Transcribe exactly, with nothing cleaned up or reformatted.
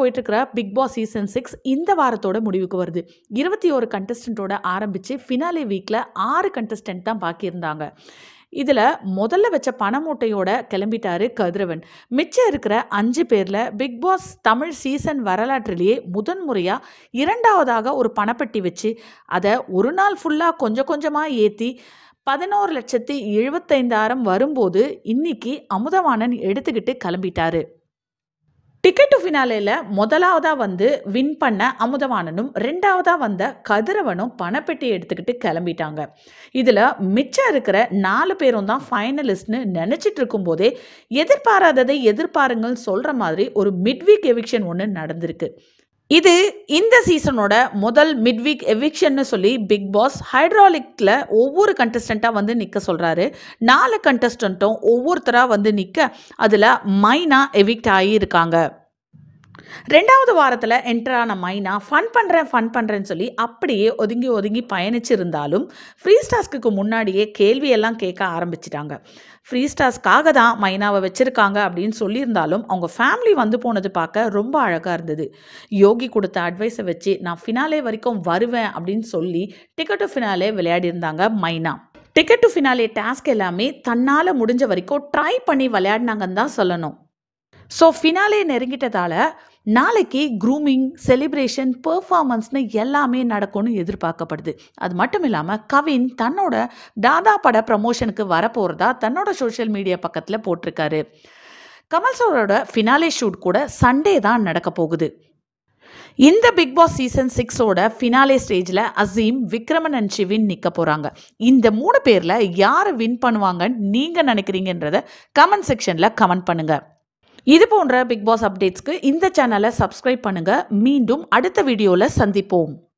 போயிட்டு இருக்கிற big Boss season six இந்த வாரத்தோட முடிவுக்கு வருது. இருபத்தி ஒரு கண்டஸ்டன்ட்டோட ஆரம்பிச்சு ஃபினாலே வீக்ல ஆறு கண்டஸ்டன்ட் தான் பாக்கி இருந்தாங்க. இதில் முதல்ல வச்ச பண மூட்டையோட கிளம்பிட்டாரு கதிரவன். மிச்சம் இருக்கிற அஞ்சு பேரில் பிக் பாஸ் தமிழ் சீசன் வரலாற்றிலேயே முதன்முறையாக இரண்டாவதாக ஒரு பணப்பெட்டி வச்சு அதை ஒரு நாள் ஃபுல்லாக கொஞ்சம் கொஞ்சமாக ஏற்றி பதினோரு லட்சத்தி எழுபத்தைந்தாயிரம் வரும்போது இன்னைக்கு அமுதவாணன் எடுத்துக்கிட்டு கிளம்பிட்டாரு. டிக்கெட் டு ஃபினாலேல முதலாவதாக வந்து வின் பண்ண அமுதவாணனும் ரெண்டாவதாக வந்த கதிரவனும் பணப்பெட்டி எடுத்துக்கிட்டு கிளம்பிட்டாங்க. இதில் மிச்சம் இருக்கிற நாலு பேரும் தான் ஃபைனலிஸ்ட்னு நினச்சிட்டு இருக்கும்போதே எதிர்பாராததை எதிர்பாருங்கள் சொல்கிற மாதிரி ஒரு மிட்வீக் எவிக்ஷன் ஒன்று நடந்திருக்கு. இது இந்த சீசனோட முதல் மிட்வீக் எவிக்ஷன்னு சொல்லி பிக் பாஸ் ஹைட்ராலிக்கில் ஒவ்வொரு கண்டஸ்டண்ட்டாக வந்து நிற்க சொல்கிறாரு. நாலு கண்டஸ்டண்ட்டும் ஒவ்வொருத்தராக வந்து நிற்க அதில் மைனா எவிக்ட் ஆகியிருக்காங்க. ரெண்டாவது வாரத்தில் என்ட்ரான மைனா ஃபன் பண்ணுறேன் ஃபன் பண்ணுறேன்னு சொல்லி அப்படியே ஒதுங்கி ஒதுங்கி பயணிச்சிருந்தாலும் ஃப்ரீ ஸ்டாஸ்க்கு முன்னாடியே கேள்வியெல்லாம் கேட்க ஆரம்பிச்சிட்டாங்க. ஃப்ரீ ஸ்டாஸ்க்காக தான் மைனாவை வச்சுருக்காங்க அப்படின்னு சொல்லியிருந்தாலும் அவங்க ஃபேமிலி வந்து போனது பார்க்க ரொம்ப அழகாக இருந்தது. யோகி கொடுத்த அட்வைஸை வச்சு நான் ஃபினாலே வரைக்கும் வருவேன் அப்படின்னு சொல்லி டிக்கெட் டு ஃபினாலே விளையாடிருந்தாங்க மைனா. டிக்கெட் டு ஃபினாலே டாஸ்க் எல்லாமே தன்னால் முடிஞ்ச வரைக்கும் ட்ரை பண்ணி விளையாடினாங்கன்னு தான் சொல்லணும். ஸோ ஃபினாலே நெருங்கிட்டதால் நாளைக்கு க்ரூமிங், செலிப்ரேஷன், பெர்ஃபார்மன்ஸ்னு எல்லாமே நடக்கும்னு எதிர்பார்க்கப்படுது. அது மட்டும் இல்லாமல் கவின் தன்னோட தாதா பட ப்ரமோஷனுக்கு வரப்போகிறதா தன்னோட சோஷியல் மீடியா பக்கத்தில் போட்டிருக்காரு. கமல் சாரோட ஃபினாலே ஷூட் கூட சண்டே தான் நடக்க போகுது. இந்த பிக் பாஸ் சீசன் சிக்ஸோட ஃபினாலே ஸ்டேஜில் அசீம், விக்ரமன் அண்ட் ஷிவின் நிற்க போகிறாங்க. இந்த மூணு பேரில் யார் வின் பண்ணுவாங்கன்னு நீங்கள் நினைக்கிறீங்கன்றத கமெண்ட் செக்ஷனில் கமெண்ட் பண்ணுங்கள். இது போன்ற பிக் பாஸ் அப்டேட்ஸ்க்கு இந்த சேனலை சப்ஸ்கிரைப் பண்ணுங்கள். மீண்டும் அடுத்த வீடியோவில் சந்திப்போம்.